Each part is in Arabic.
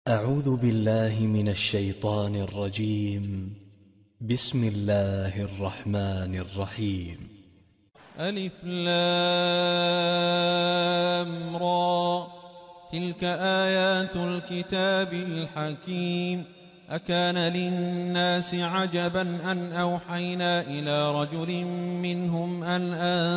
أعوذ بالله من الشيطان الرجيم. بسم الله الرحمن الرحيم. ألف لام را، تلك آيات الكتاب الحكيم. أكان للناس عجبا أن أوحينا إلى رجل منهم أن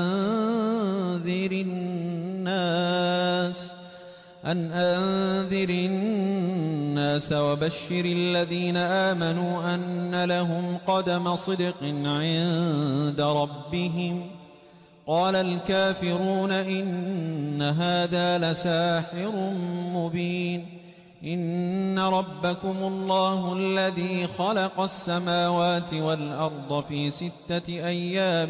أنذر الناس وبشر الذين آمنوا أن لهم قدم صدق عند ربهم. قال الكافرون إن هذا لساحر مبين. إن ربكم الله الذي خلق السماوات والأرض في 6 أيام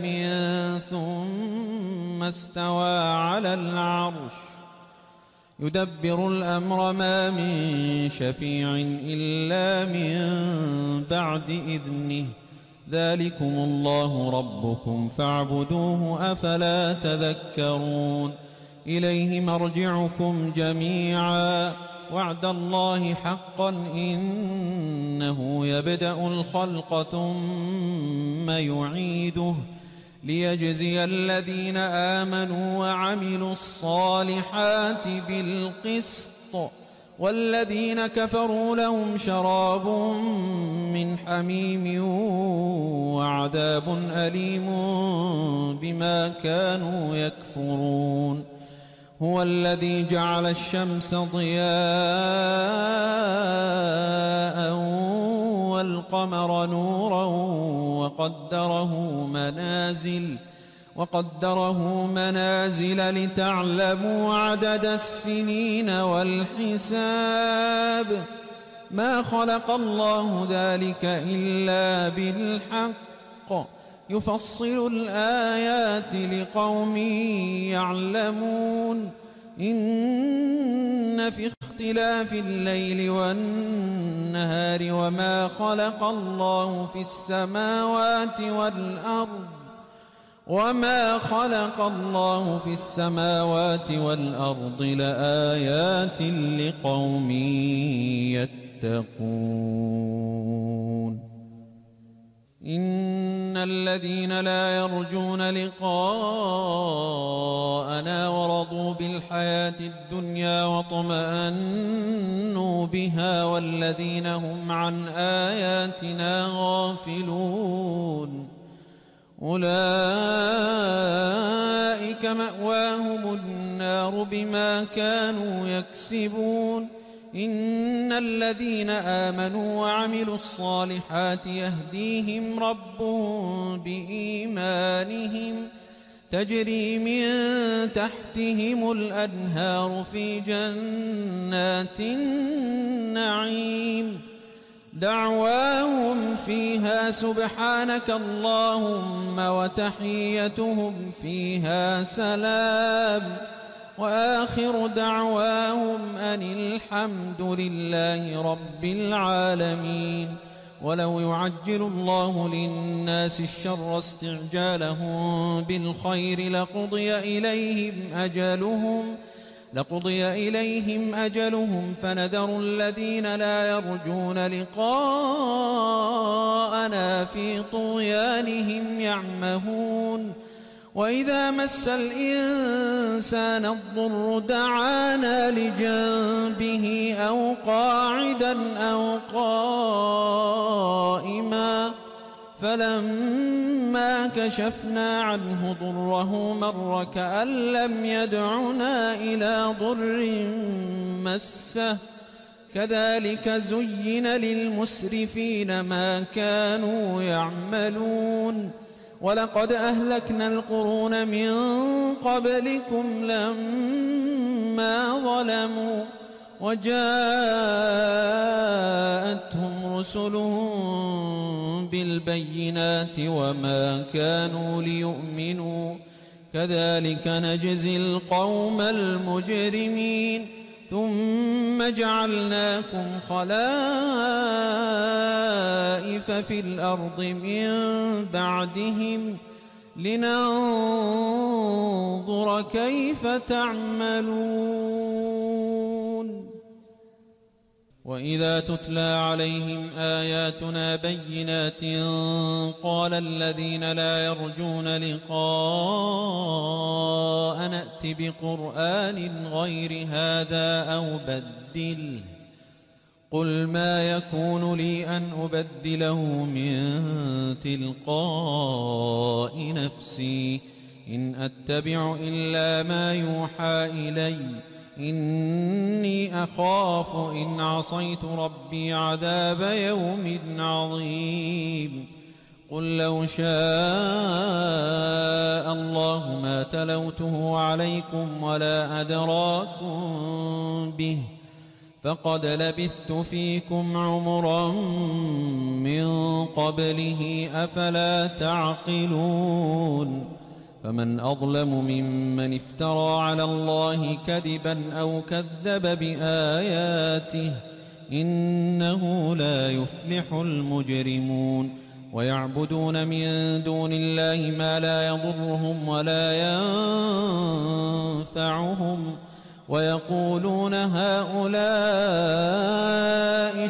ثم استوى على العرش يدبر الأمر، ما من شفيع إلا من بعد إذنه. ذلكم الله ربكم فاعبدوه، أفلا تذكرون. إليه مرجعكم جميعا، وعد الله حقا، إنه يبدأ الخلق ثم يعيده ليجزي الذين آمنوا وعملوا الصالحات بالقسط، والذين كفروا لهم شراب من حميم وعذاب أليم بما كانوا يكفرون. هو الذي جعل الشمس ضياء والقمر نورا وقدره منازل لتعلموا عدد السنين والحساب. ما خلق الله ذلك إلا بالحق، يفصل الآيات لقوم يعلمون. إن في اختلاف الليل والنهار وما خلق الله في السماوات والأرض لآيات لقوم يتقون. إن الذين لا يرجون لقاءنا ورضوا بالحياة الدنيا واطمأنوا بها والذين هم عن آياتنا غافلون، أولئك مأواهم النار بما كانوا يكسبون. إن الذين آمنوا وعملوا الصالحات يهديهم ربهم بإيمانهم، تجري من تحتهم الأنهار في جنات النعيم. دعواهم فيها سبحانك اللهم وتحيتهم فيها سلام، وآخر دعواهم أن الحمد لله رب العالمين. ولو يعجل الله للناس الشر استعجالهم بالخير لقضي إليهم أجلهم فنذر الذين لا يرجون لقاءنا في طغيانهم يعمهون. وإذا مس الإنسان الضر دعانا لجنبه أو قاعدا أو قائما، فلما كشفنا عنه ضره مر كأن لم يدعنا إلى ضر مسه. كذلك زين للمسرفين ما كانوا يعملون. ولقد أهلكنا القرون من قبلكم لما ظلموا وجاءتهم رسلهم بالبينات وما كانوا ليؤمنوا، كذلك نجزي القوم المجرمين. ثم جعلناكم خلائف في الأرض من بعدهم لننظر كيف تعملون. وإذا تتلى عليهم آياتنا بينات قال الذين لا يرجون لقاء نأت بقرآن غير هذا أو بدله قل ما يكون لي أن أبدله من تلقاء نفسي إن أتبع إلا ما يوحى إلي إني أخاف إن عصيت ربي عذاب يوم عظيم قل لو شاء الله ما تلوته عليكم ولا أدراكم به فقد لبثت فيكم عمرا من قبله أفلا تعقلون فمن أظلم ممن افترى على الله كذبا أو كذب بآياته إنه لا يفلح المجرمون ويعبدون من دون الله ما لا يضرهم ولا ينفعهم ويقولون هؤلاء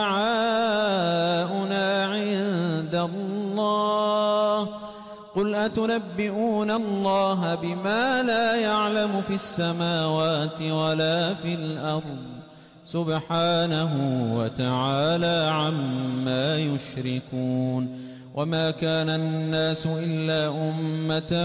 شفعاؤنا عند الله قل أتنبئون الله بما لا يعلم في السماوات ولا في الأرض سبحانه وتعالى عما يشركون وما كان الناس إلا أمة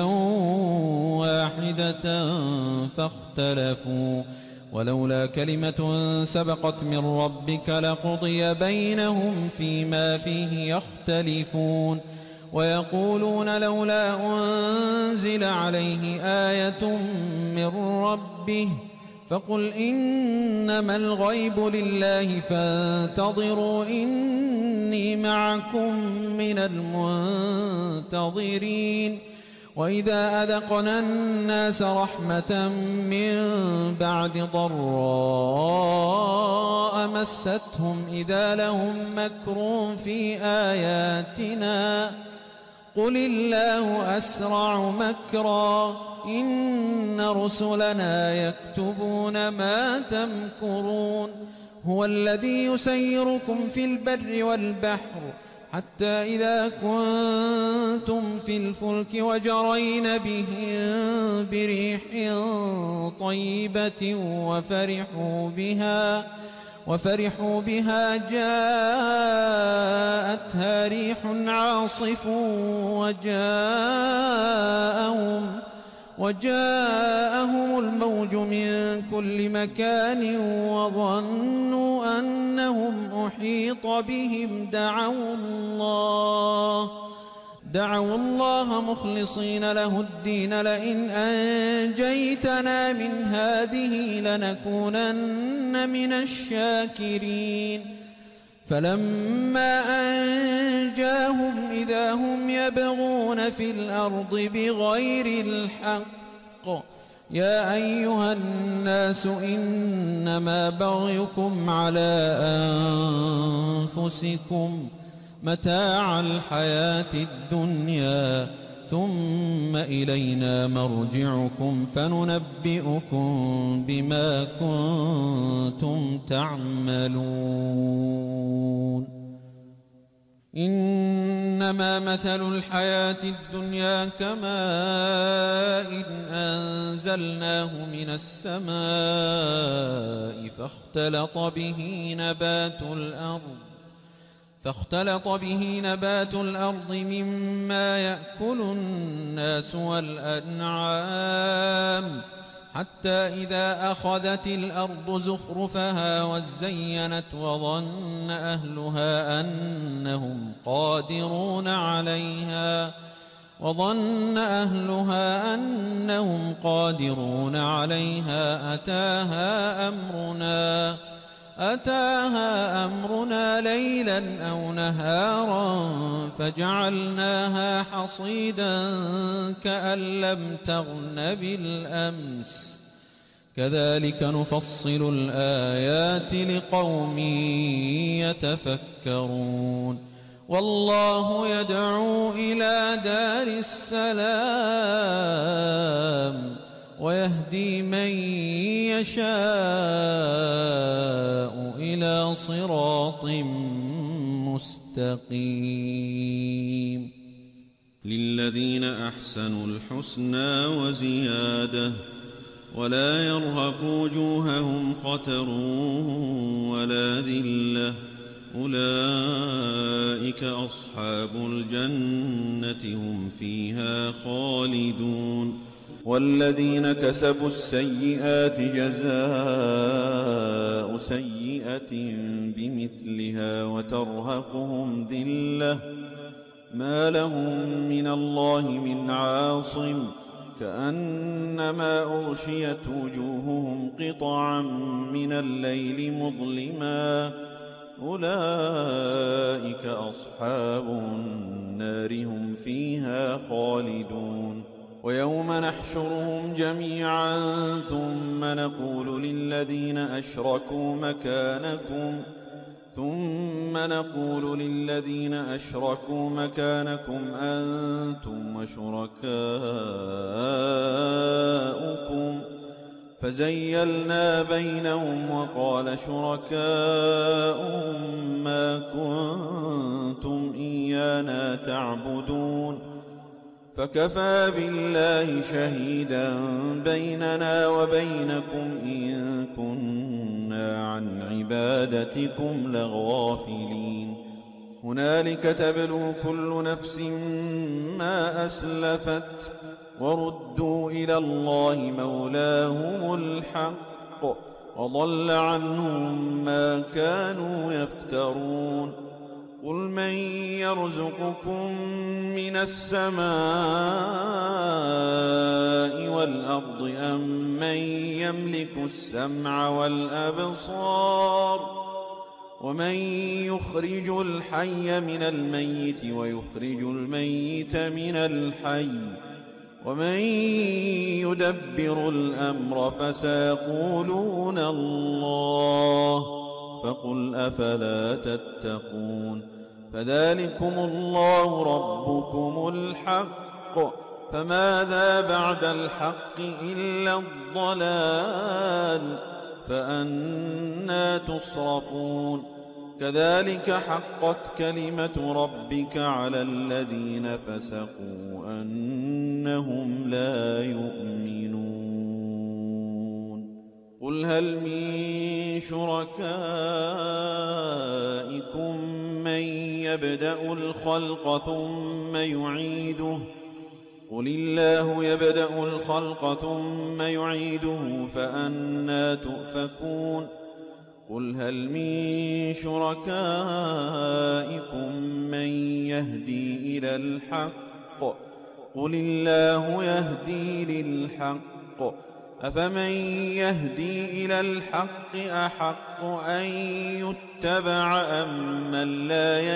واحدة فاختلفوا ولولا كلمة سبقت من ربك لقضي بينهم فيما فيه يختلفون ويقولون لولا أنزل عليه آية من ربه فقل إنما الغيب لله فانتظروا إني معكم من المنتظرين وإذا أذقنا الناس رحمة من بعد ضراء مستهم إذا لهم مكر في آياتنا قل الله أسرع مكرا إن رسلنا يكتبون ما تمكرون هو الذي يسيركم في البر والبحر حتى إذا كنتم في الفلك وجرين بهم بريح طيبة وفرحوا بها جاءتها ريح عاصف وجاءهم الموج من كل مكان وظنوا أنهم أحيط بهم دعوا الله مخلصين له الدين لئن أنجيتنا من هذه لنكونن من الشاكرين فلما أنجاهم إذا هم يبغون في الأرض بغير الحق يا أيها الناس إنما بغيكم على أنفسكم متاع الحياة الدنيا ثم إلينا مرجعكم فننبئكم بما كنتم تعملون إنما مثل الحياة الدنيا كماء أنزلناه من السماء فاختلط به نبات الأرض مما يأكل الناس والأنعام حتى إذا أخذت الأرض زخرفها وزينت وظن أهلها أنهم قادرون عليها أتاها أمرنا ليلا أو نهارا فجعلناها حصيدا كأن لم تغن بالأمس كذلك نفصل الآيات لقوم يتفكرون والله يدعو إلى دار السلام ويهدي من يشاء إلى صراط مستقيم. للذين أحسنوا الحسنى وزيادة ولا يرهق وجوههم قتر ولا ذلة أولئك أصحاب الجنة هم فيها خالدون. والذين كسبوا السيئات جزاء سيئة بمثلها وترهقهم ذلة ما لهم من الله من عاصم كأنما أغشيت وجوههم قطعا من الليل مظلما أولئك أصحاب النار هم فيها خالدون. ويوم نحشرهم جميعا ثم نقول للذين أشركوا مكانكم أنتم وشركاؤكم فزيلنا بينهم وقال شركاؤهم ما كنتم إيانا تعبدون فكفى بالله شهيدا بيننا وبينكم إن كنا عن عبادتكم لغافلين. هنالك تبلو كل نفس ما أسلفت وردوا إلى الله مولاهم الحق وضل عنهم ما كانوا يفترون. قل من يرزقكم من السماء والأرض أم من يملك السمع والأبصار ومن يخرج الحي من الميت ويخرج الميت من الحي ومن يدبر الأمر فسيقولون الله فقل أفلا تتقون. فذلكم الله ربكم الحق فماذا بعد الحق إلا الضلال فأنى تصرفون. كذلك حقت كلمة ربك على الذين فسقوا أنهم لا يؤمنون. قل هل من شركائكم من يبدأ الخلق ثم يعيده قل الله يبدأ الخلق ثم يعيده فأنى تؤفكون. قل هل من شركائكم من يهدي إلى الحق قل الله يهدي للحق أفمن يهدي إلى الحق أحق أن يتبع أمن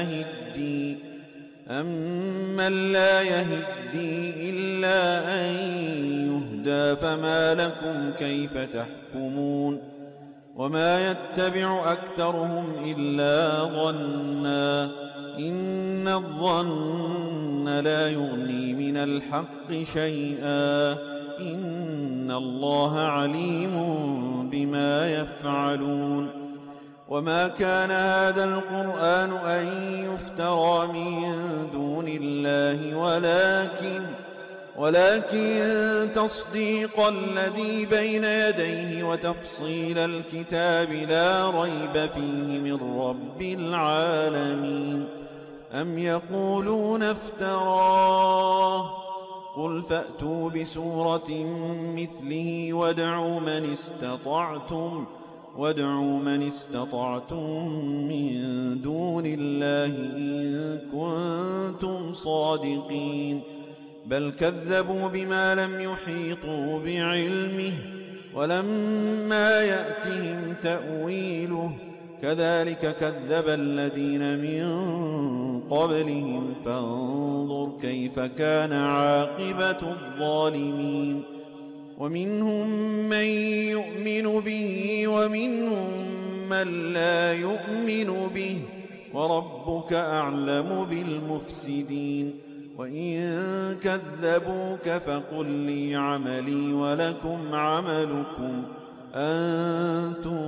لا يهدي إلا أن يهدى فما لكم كيف تحكمون. وما يتبع أكثرهم إلا ظنا إن الظن لا يغني من الحق شيئا إن الله عليم بما يفعلون. وما كان هذا القرآن أن يفترى من دون الله ولكن تصديق الذي بين يديه وتفصيل الكتاب لا ريب فيه من رب العالمين. أم يقولون افتراه قل فأتوا بسورة مثله وادعوا من استطعتم من دون الله إن كنتم صادقين. بل كذبوا بما لم يحيطوا بعلمه ولما يأتهم تأويله كذلك كذب الذين من قبلهم فانظر كيف كان عاقبة الظالمين. ومنهم من يؤمن به ومنهم من لا يؤمن به وربك أعلم بالمفسدين. وإن كذبوك فقل لي عملي ولكم عملكم أنتم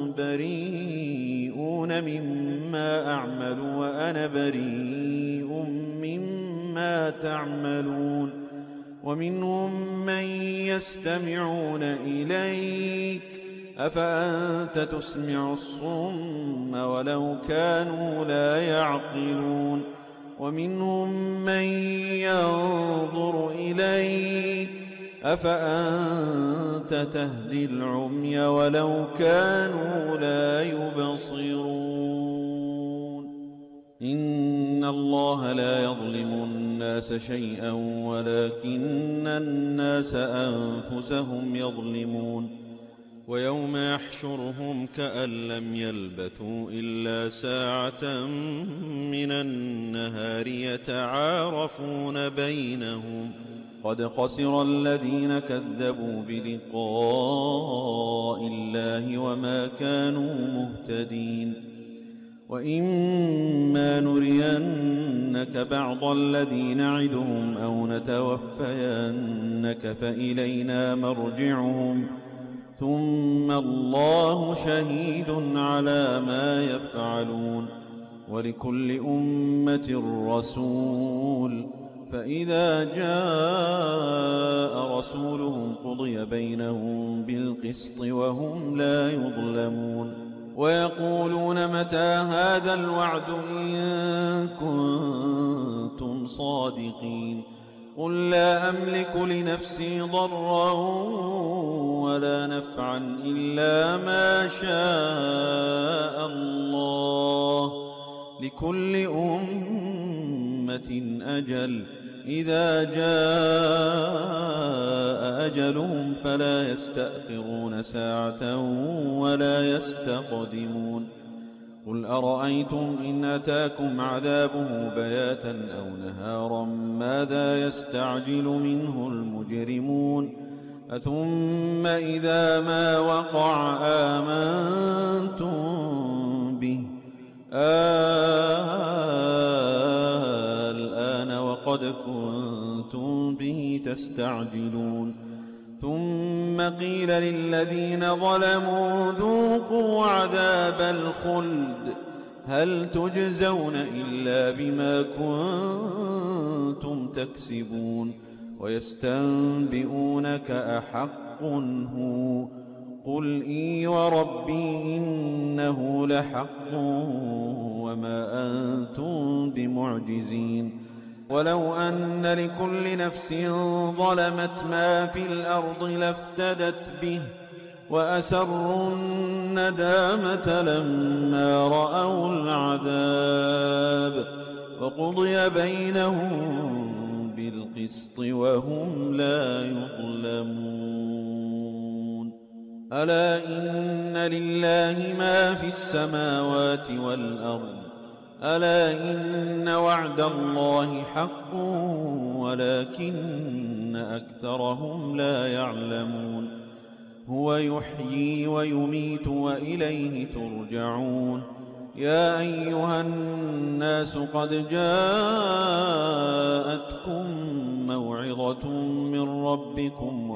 بريئون مما أعمل وأنا بريء مما تعملون ومنهم من يستمعون إليك أفأنت تسمع الصم ولو كانوا لا يعقلون ومنهم من ينظر إليك أفأنت تهدي العمي ولو كانوا لا يبصرون إن الله لا يظلم الناس شيئا ولكن الناس أنفسهم يظلمون ويوم يحشرهم كأن لم يلبثوا إلا ساعة من النهار يتعارفون بينهم قد خسر الذين كذبوا بلقاء الله وما كانوا مهتدين وإما نرينك بعض الذي نعدهم أو نتوفينك فإلينا مرجعهم ثم الله شهيد على ما يفعلون ولكل أمة رسول فإذا جاء رسولهم قضي بينهم بالقسط وهم لا يظلمون ويقولون متى هذا الوعد إن كنتم صادقين قل لا أملك لنفسي ضرا ولا نفعا إلا ما شاء الله لكل أمة أجل إذا جاء أجلهم فلا يستأخرون ساعة ولا يستقدمون قل أرأيتم إن أتاكم عذابه بياتا أو نهارا ماذا يستعجل منه المجرمون أثم إذا ما وقع آمنتم به الآن وقد كنتم به تستعجلون ثم قيل للذين ظلموا ذوقوا عذاب الخلد هل تجزون إلا بما كنتم تكسبون ويستنبئونك أحق هو قل إي وربي إنه لحق وما أنتم بمعجزين ولو أن لكل نفس ظلمت ما في الأرض لافتدت به وأسروا الندامة لما رأوا العذاب وقضي بينهم بالقسط وهم لا يظلمون ألا إن لله ما في السماوات والأرض ألا إن وعد الله حق ولكن أكثرهم لا يعلمون هو يحيي ويميت وإليه ترجعون يا أيها الناس قد جاءتكم موعظة من ربكم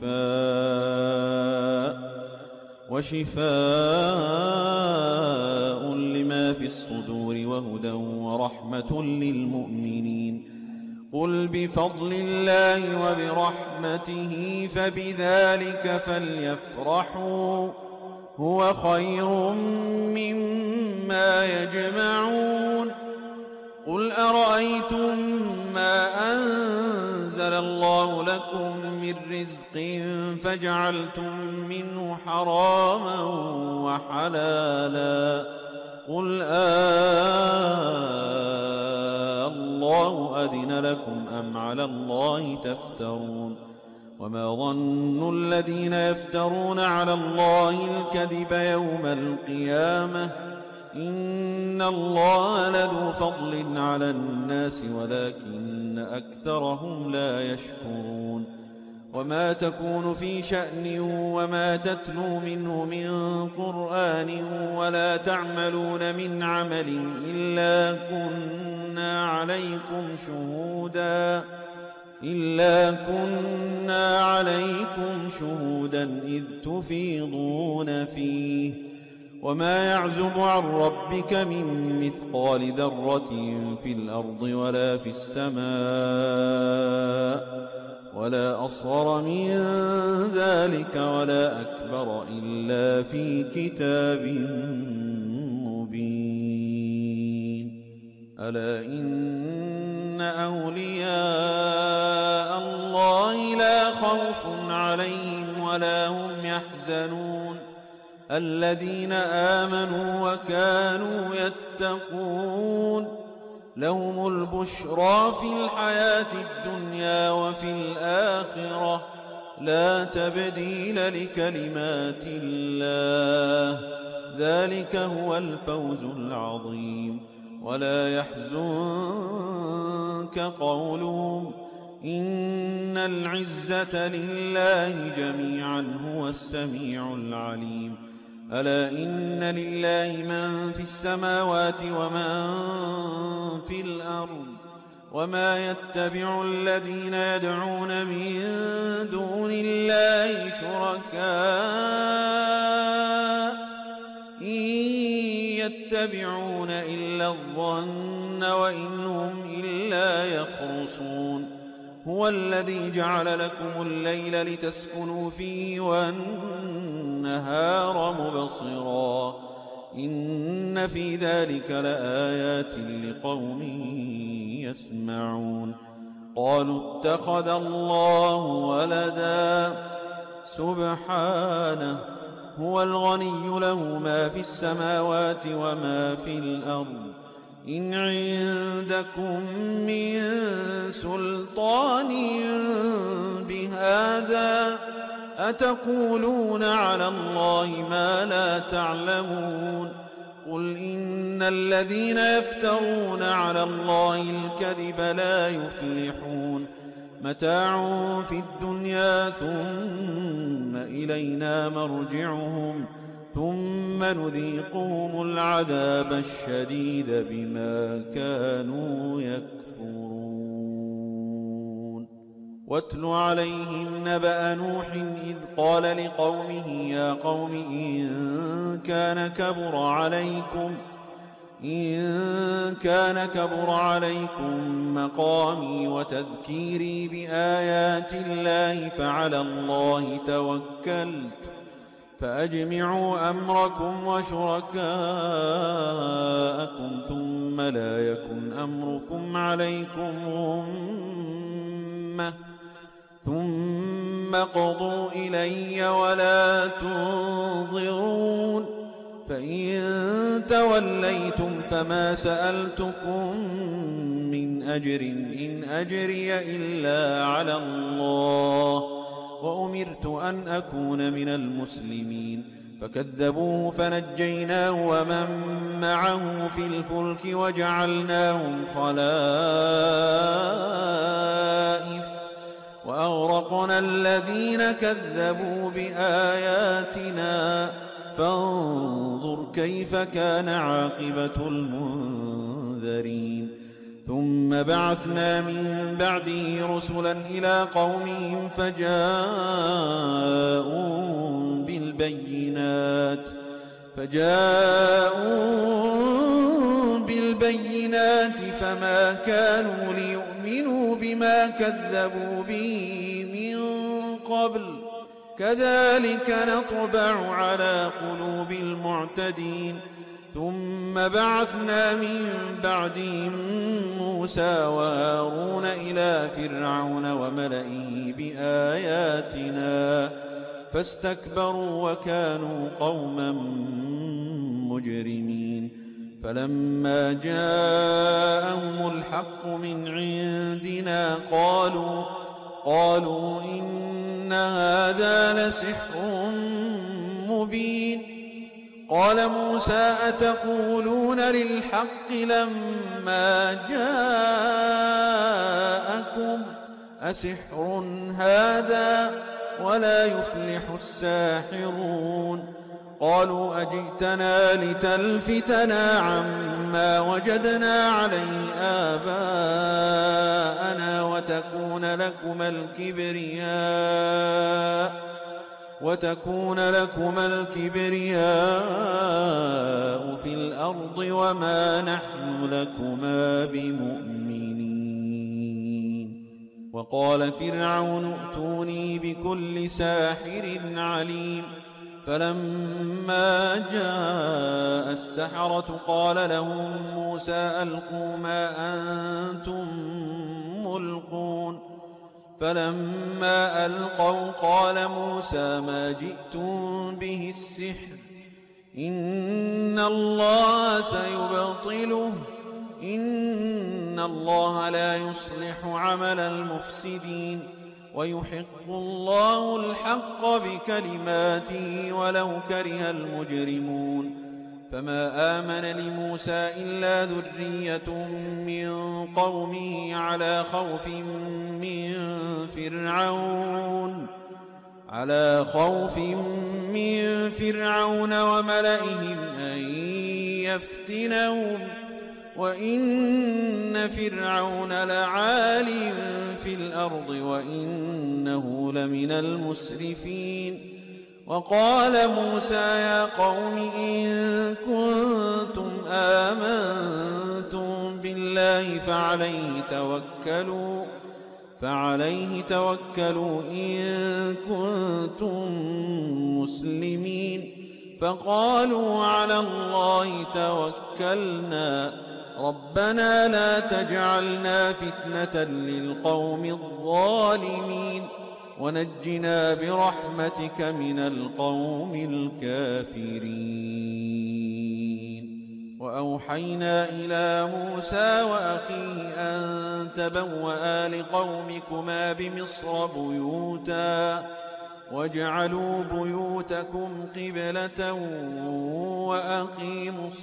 وشفاء لما في الصدور وهدى ورحمة للمؤمنين قل بفضل الله وبرحمته فبذلك فليفرحوا هو خير مما يجمعون قل أرأيتم ما أنزل الله لكم من رزق فجعلتم منه حراما وحلالا قل الله أذن لكم أم على الله تفترون وما ظن الذين يفترون على الله الكذب يوم القيامة إن الله لذو فضل على الناس ولكن أكثرهم لا يشكرون وما تكون في شأن وما تتلو منه من قرآن ولا تعملون من عمل إلا كنا عليكم شهودا إذ تفيضون فيه وما يعزب عن ربك من مثقال ذرة في الأرض ولا في السماء ولا أصغر من ذلك ولا أكبر إلا في كتاب مبين. ألا إن أولياء الله لا خوف عليهم ولا هم يحزنون الذين آمنوا وكانوا يتقون لهم البشرى في الحياة الدنيا وفي الآخرة لا تبديل لكلمات الله ذلك هو الفوز العظيم. ولا يحزنك قولهم إن العزة لله جميعا هو السميع العليم. ألا إن لله من في السماوات ومن في الأرض وما يتبع الذين يدعون من دون الله شركاء إن يتبعون إلا الظن وإن هم إلا يخرصون. هو الذي جعل لكم الليل لتسكنوا فيه والنهار مبصرا إن في ذلك لآيات لقوم يسمعون. قالوا اتخذ الله ولدا سبحانه هو الغني له ما في السماوات وما في الأرض إن عندكم من سلطان بهذا أتقولون على الله ما لا تعلمون. قل إن الذين يفترون على الله الكذب لا يفلحون متاع في الدنيا ثم إلينا مرجعهم ثم نذيقهم العذاب الشديد بما كانوا يكفرون. واتل عليهم نبأ نوح إذ قال لقومه يا قوم إن كان كبر عليكم مقامي وتذكيري بآيات الله فعلى الله توكلت فأجمعوا أمركم وشركاءكم ثم لا يكن أمركم عليكم غمة ثم قضوا إلي ولا تنظرون. فإن توليتم فما سألتكم من أجر إن أجري إلا على الله وأمرت أن أكون من المسلمين. فكذبوه فنجيناه ومن معه في الفلك وجعلناهم خلائف وأغرقنا الذين كذبوا بآياتنا فانظر كيف كان عاقبة المنذرين. ثم بعثنا من بعده رسلا إلى قومهم فجاءوا بالبينات فما كانوا ليؤمنوا بما كذبوا به من قبل كذلك نطبع على قلوب المعتدين. ثم بعثنا من بعدهم موسى وهارون إلى فرعون وملئه بآياتنا فاستكبروا وكانوا قوما مجرمين. فلما جاءهم الحق من عندنا قالوا إن هذا لسحر مبين. قال موسى أتقولون للحق لما جاءكم أسحر هذا ولا يفلح الساحرون قالوا أجئتنا لتلفتنا عما وجدنا عليه آباءنا وتكون لكما الكبرياء في الأرض وما نحن لكما بمؤمنين وقال فرعون ائتوني بكل ساحر عليم فلما جاء السحرة قال لهم موسى ألقوا ما أنتم ملقون فلما ألقوا قال موسى ما جئتم به السحر إن الله سيبطله إن الله لا يصلح عمل المفسدين ويحق الله الحق بكلماته ولو كره المجرمون فما آمن لموسى إلا ذرية من قومه على خوف من فرعون وملئهم أن يفتنهم وإن فرعون لعال في الأرض وإنه لمن المسرفين وقال موسى يا قوم إن كنتم آمنتم بالله فعليه توكلوا إن كنتم مسلمين فقالوا على الله توكلنا ربنا لا تجعلنا فتنة للقوم الظالمين ونجنا برحمتك من القوم الكافرين وأوحينا إلى موسى وأخيه أن تبوأ لقومكما بمصر بيوتا واجعلوا بيوتكم قبلة وأقيموا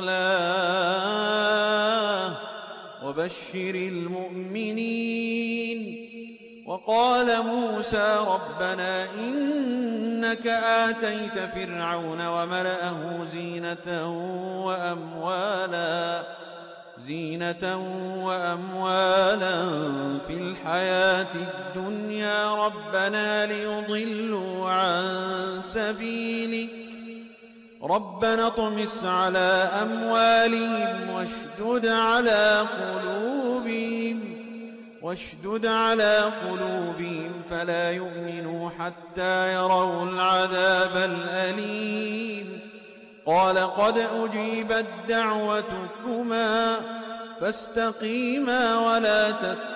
الصلاة وبشر المؤمنين وقال موسى ربنا إنك آتيت فرعون وملأه زينة وأموالا في الحياة الدنيا ربنا ليضلوا عن سبيلك ربنا اطمس على أموالهم واشدد على قلوبهم فلا يؤمنوا حتى يروا العذاب الأليم قال قد أجيبت دعوتكما فاستقيما ولا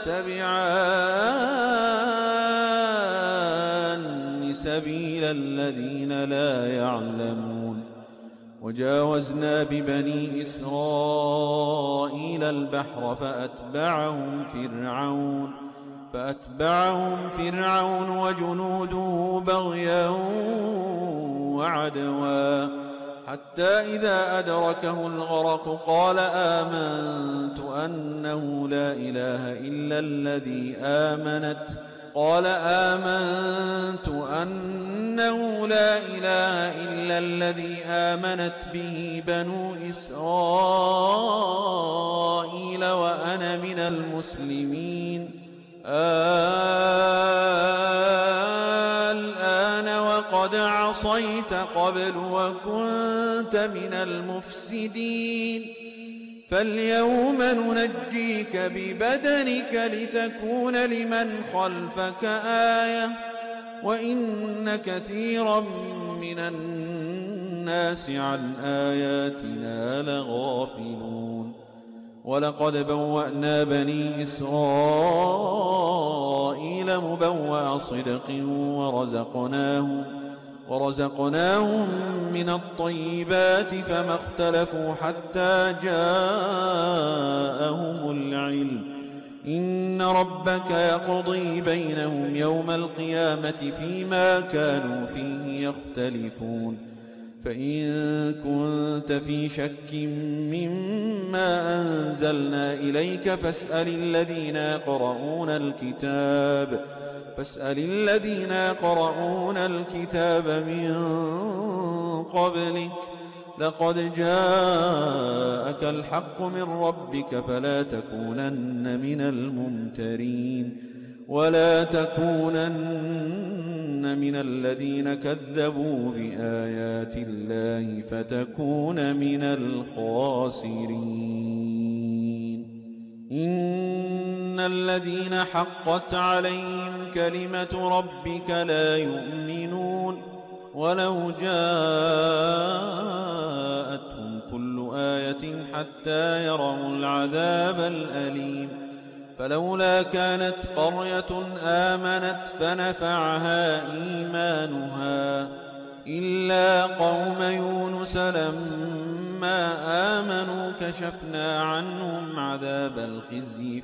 تتبعان سبيل الذين لا يعلمون وجاوزنا ببني إسرائيل البحر فأتبعهم فرعون وجنوده بغيا وعدوا حتى إذا أدركه الغرق قال آمنت أنه لا إله إلا الذي آمنت به بنو إسرائيل وأنا من المسلمين الآن وقد عصيت قبل وكنت من المفسدين فاليوم ننجيك ببدنك لتكون لمن خلفك آية وإن كثيرا من الناس عن آياتنا لغافلون ولقد بوأنا بني إسرائيل مبوأ صدق ورزقناهم من الطيبات فما اختلفوا حتى جاءهم العلم إن ربك يقضي بينهم يوم القيامة فيما كانوا فيه يختلفون فإن كنت في شك مما مما أنزلنا إليك فاسأل الذين يقرؤون الكتاب من قبلك لقد جاءك الحق من ربك فلا تكونن من الممترين ولا تكونن من الذين كذبوا بآيات الله فتكون من الخاسرين إن الذين حقت عليهم كلمة ربك لا يؤمنون ولو جاءتهم كل آية حتى يروا العذاب الأليم فلولا كانت قرية آمنت فنفعها إيمانها إلا قوم يونس لما آمنوا كشفنا عنهم عذاب الخزي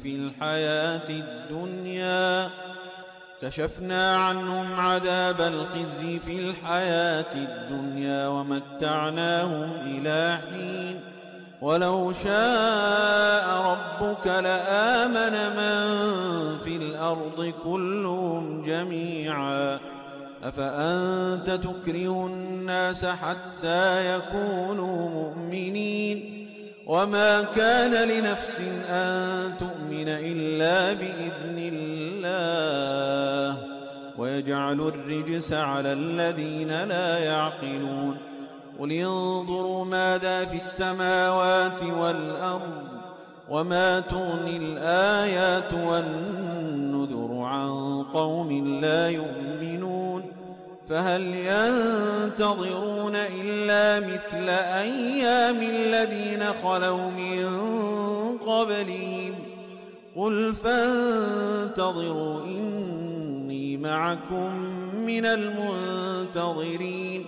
في الحياة الدنيا ومتعناهم إلى حين ولو شاء ربك لآمن من في الأرض كلهم جميعا أفأنت تكره الناس حتى يكونوا مؤمنين وما كان لنفس أن تؤمن إلا بإذن الله ويجعل الرجس على الذين لا يعقلون قل انظروا ماذا في السماوات والأرض وما تغني الآيات والنذر عن قوم لا يؤمنون فهل ينتظرون إلا مثل أيام الذين خلوا من قبلهم قل فانتظروا إني معكم من المنتظرين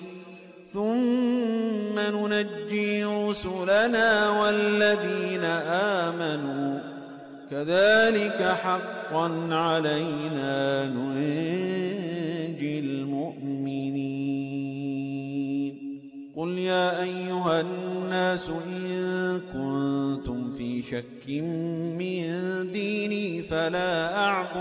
ثم ننجي رسلنا والذين آمنوا كذلك حقا علينا ننجي المؤمنين قل يا أيها الناس إن كنتم في شك من ديني فلا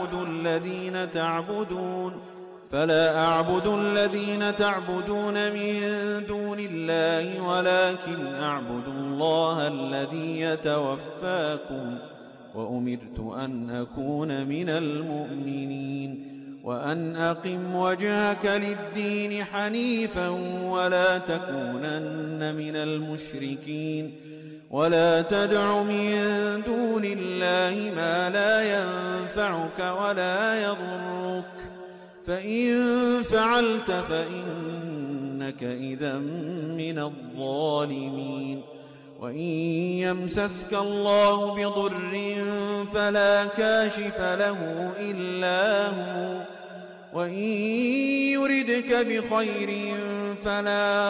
أعبد الذين تعبدون من دون الله ولكن أعبد الله الذي يتوفاكم وأمرت أن أكون من المؤمنين وأن أقم وجهك للدين حنيفا ولا تكونن من المشركين ولا تدع من دون الله ما لا ينفعك ولا يضرك فإن فعلت فإنك إذا من الظالمين وإن يمسسك الله بضر فلا كاشف له إلا هو وإن يردك بخير فلا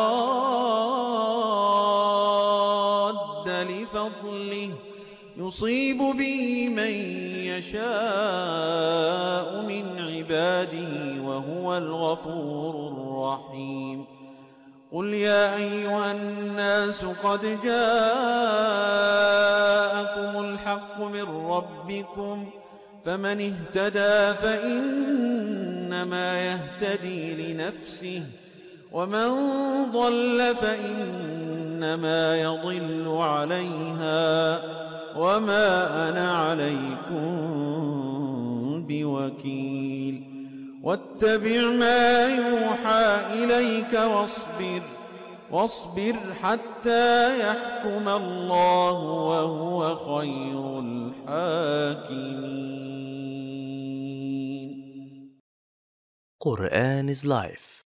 راد لفضله يصيب به من يشاء من عباده وهو الغفور الرحيم قل يا أيها الناس قد جاءكم الحق من ربكم فمن اهتدى فإنما يهتدي لنفسه ومن ضل فإنما يضل عليها وما أنا عليكم بوكيل واتبع ما يوحى إليك واصبر حتى يحكم الله وهو خير الحاكمين. Quran is life.